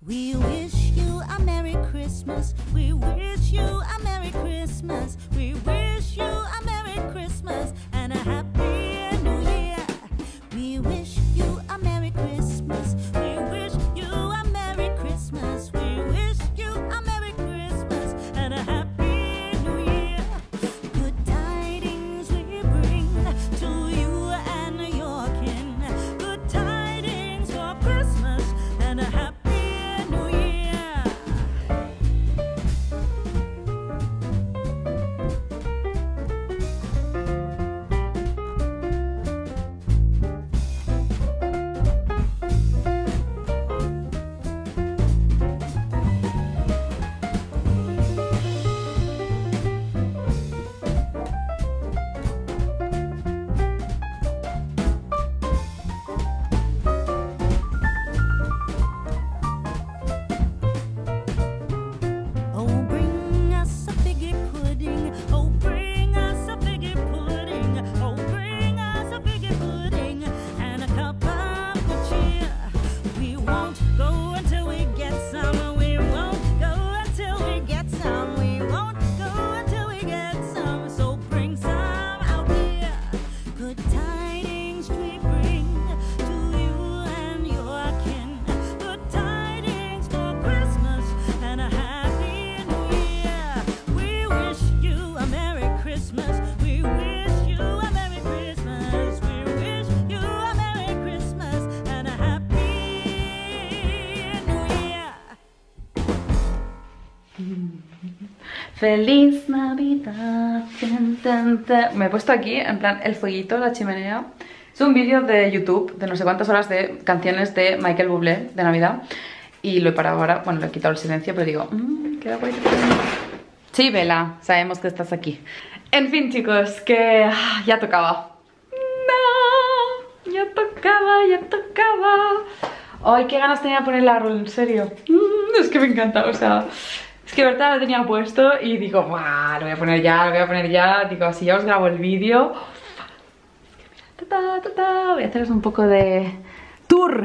We wish you a Merry Christmas. We wish you a Merry Christmas. We wish you a Merry Christmas and a Happy New Year. We wish you a Merry Christmas. We wish you a Merry Christmas. We wish you a Merry Christmas and a Happy New Year. Good tidings we bring to you and your kin. Good tidings for Christmas and a Happy New Year. Oh, bring us a figgy pudding. Oh, bring us a figgy pudding. Oh, bring us a figgy pudding and a cup of good cheer. We won't go until we get some. We won't go until we get some. We won't go until we get some. So bring some out here. Good tidings we bring to you and your kin. Good tidings for Christmas and a Happy New Year. We wish you a Merry Christmas. We wish you a Merry Christmas. We wish you a Merry Christmas and a Happy New Year. Feliz Navidad. Me he puesto aquí, en plan, el fueguito, la chimenea. Es un vídeo de YouTube de no sé cuántas horas de canciones de Michael Bublé de Navidad. Y lo he parado ahora, bueno, le he quitado el silencio, pero digo, queda guay. Sí, Vela, sabemos que estás aquí. En fin, chicos, que ya tocaba. No, ya tocaba, ya tocaba. Ay, qué ganas tenía de poner el árbol, en serio. Es que me encanta, o sea, es que verdad lo tenía puesto y digo, ¡buah! Lo voy a poner ya, lo voy a poner ya. Digo, así ya os grabo el vídeo. Es que mira, voy a haceros un poco de tour.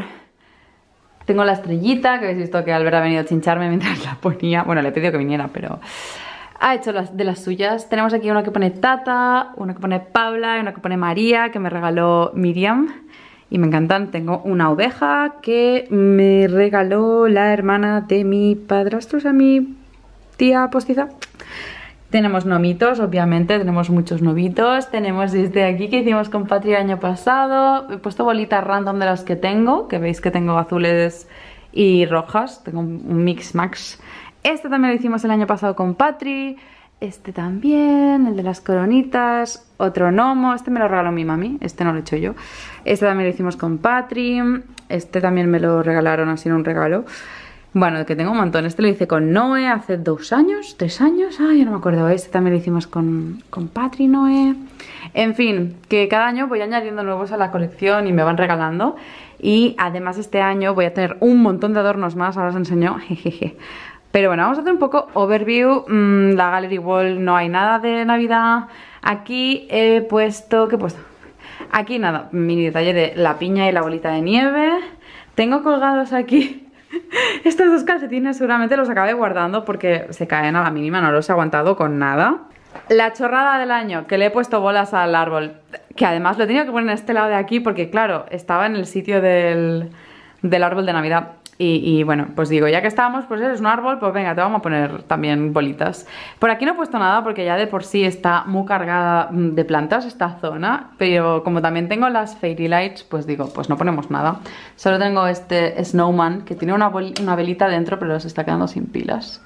Tengo la estrellita, que habéis visto que Albert ha venido a chincharme mientras la ponía. Bueno, le he pedido que viniera, pero ha hecho de las suyas. Tenemos aquí una que pone Tata, una que pone Paula y una que pone María, que me regaló Miriam. Y me encantan. Tengo una oveja que me regaló la hermana de mi padrastro, o sea, mi tía postiza. Tenemos gnomitos, obviamente, tenemos muchos gnomitos. Tenemos desde aquí que hicimos con Patri el año pasado. He puesto bolitas random de las que tengo, que veis que tengo azules y rojas. Tengo un mix max. Este también lo hicimos el año pasado con Patri. Este también, el de las coronitas. Otro gnomo, este me lo regaló mi mami, este no lo he hecho yo. Este también lo hicimos con Patri. Este también me lo regalaron así en un regalo. Bueno, que tengo un montón. Este lo hice con Noé hace 2 años, 3 años. Ay, yo no me acuerdo. Este también lo hicimos con Patri, Noé. En fin, que cada año voy añadiendo nuevos a la colección y me van regalando. Y además este año voy a tener un montón de adornos más. Ahora os enseño. Jejeje. Pero bueno, vamos a hacer un poco overview. La gallery wall no hay nada de Navidad. Aquí he puesto... ¿Qué he puesto? Aquí nada, mini detalle de la piña y la bolita de nieve. Tengo colgados aquí estos 2 calcetines, seguramente los acabé guardando porque se caen a la mínima, no los he aguantado con nada. La chorrada del año, que le he puesto bolas al árbol, que además lo he tenido que poner en este lado de aquí porque claro, estaba en el sitio del árbol de Navidad. Y bueno, pues digo, ya que estábamos, pues eres un árbol, pues venga, te vamos a poner también bolitas. Por aquí no he puesto nada porque ya de por sí está muy cargada de plantas esta zona. Pero como también tengo las fairy lights, pues digo, pues no ponemos nada. Solo tengo este snowman que tiene una velita dentro, pero se está quedando sin pilas.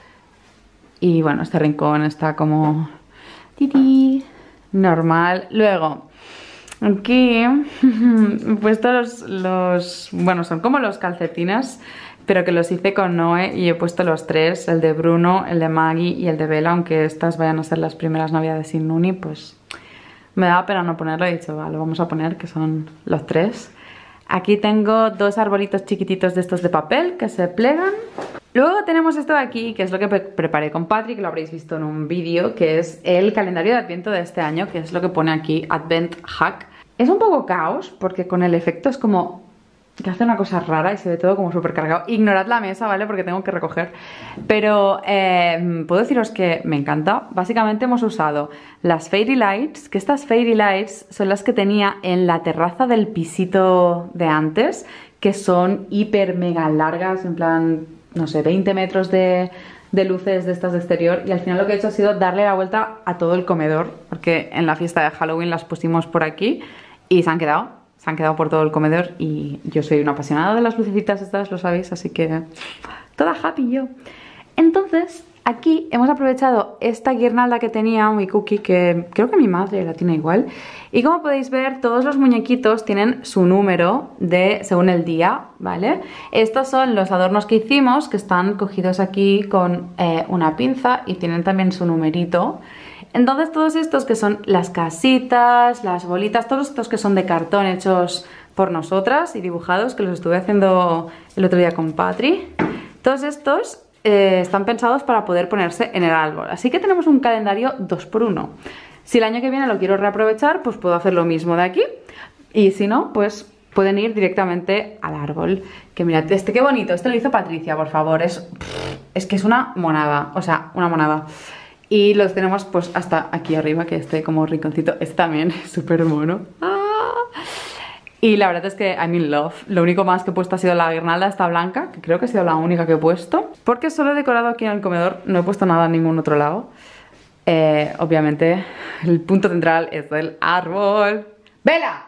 Y bueno, este rincón está como... ¡Titi! Normal. Luego... Aquí he puesto bueno, son como los calcetines, pero que los hice con Noé y he puesto los 3, el de Bruno, el de Maggie y el de Bella, aunque estas vayan a ser las primeras navidades sin Nuni, pues me daba pena no ponerlo, he dicho, va, lo vamos a poner, que son los 3. Aquí tengo 2 arbolitos chiquititos de estos de papel que se plegan. Luego tenemos esto de aquí, que es lo que preparé con Patrick, que lo habréis visto en un vídeo, que es el calendario de Adviento de este año, que es lo que pone aquí, Advent Hack. Es un poco caos, porque con el efecto es como que hace una cosa rara y se ve todo como súper cargado. Ignorad la mesa, ¿vale? Porque tengo que recoger. Pero puedo deciros que me encanta. Básicamente hemos usado las Fairy Lights, que estas Fairy Lights son las que tenía en la terraza del pisito de antes, que son hiper mega largas, en plan, no sé, 20 metros de luces de estas de exterior. Y al final lo que he hecho ha sido darle la vuelta a todo el comedor, porque en la fiesta de Halloween las pusimos por aquí y se han quedado por todo el comedor, y yo soy una apasionada de las lucecitas estas, lo sabéis, así que toda happy yo. Entonces, aquí hemos aprovechado esta guirnalda que tenía muy cookie, que creo que mi madre la tiene igual. Y como podéis ver, todos los muñequitos tienen su número según el día, ¿vale? Estos son los adornos que hicimos, que están cogidos aquí con una pinza y tienen también su numerito. Entonces todos estos que son las casitas, las bolitas, todos estos que son de cartón hechos por nosotras y dibujados, que los estuve haciendo el otro día con Patri, todos estos están pensados para poder ponerse en el árbol. Así que tenemos un calendario 2x1. Si el año que viene lo quiero reaprovechar, pues puedo hacer lo mismo de aquí. Y si no, pues pueden ir directamente al árbol. Que mirad, qué bonito, este lo hizo Patricia, por favor. Es que es una monada, o sea, una monada. Y los tenemos pues hasta aquí arriba, que este como rinconcito, este también es súper mono. ¡Ah! Y la verdad es que I'm in love. Lo único más que he puesto ha sido la guirnalda esta blanca, que creo que ha sido la única que he puesto, porque solo he decorado aquí en el comedor, no he puesto nada en ningún otro lado. Obviamente el punto central es el árbol. ¡Vela!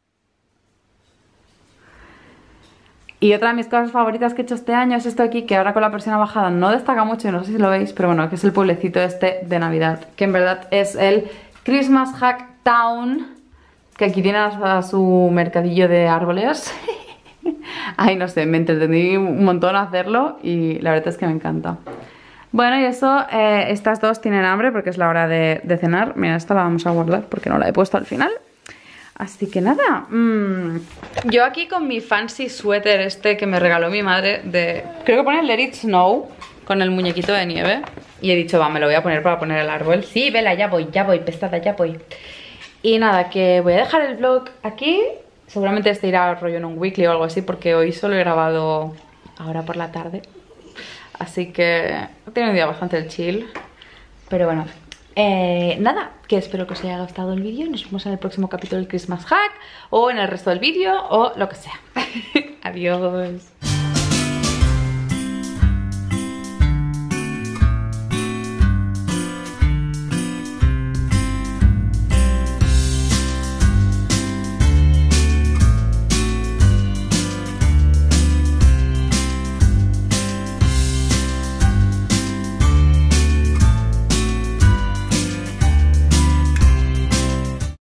Y otra de mis cosas favoritas que he hecho este año es esto aquí, que ahora con la persiana bajada no destaca mucho, no sé si lo veis, pero bueno, que es el pueblecito este de Navidad, que en verdad es el Christmas Hack Town, que aquí tiene a su mercadillo de árboles. Ay, no sé, me entretení un montón a hacerlo y la verdad es que me encanta. Bueno, y eso, estas dos tienen hambre porque es la hora de cenar. Mira, esta la vamos a guardar porque no la he puesto al final. Así que nada, yo aquí con mi fancy suéter este que me regaló mi madre creo que pone Let It Snow, con el muñequito de nieve. Y he dicho, va, me lo voy a poner para poner el árbol. Sí, vela, ya voy, pesada, ya voy. Y nada, que voy a dejar el vlog aquí. Seguramente este irá rollo en un weekly o algo así, porque hoy solo he grabado ahora por la tarde. Así que he tenido un día bastante chill. Pero bueno, nada, que espero que os haya gustado el vídeo. Nos vemos en el próximo capítulo del Christmas Hack, o en el resto del vídeo, o lo que sea. Adiós.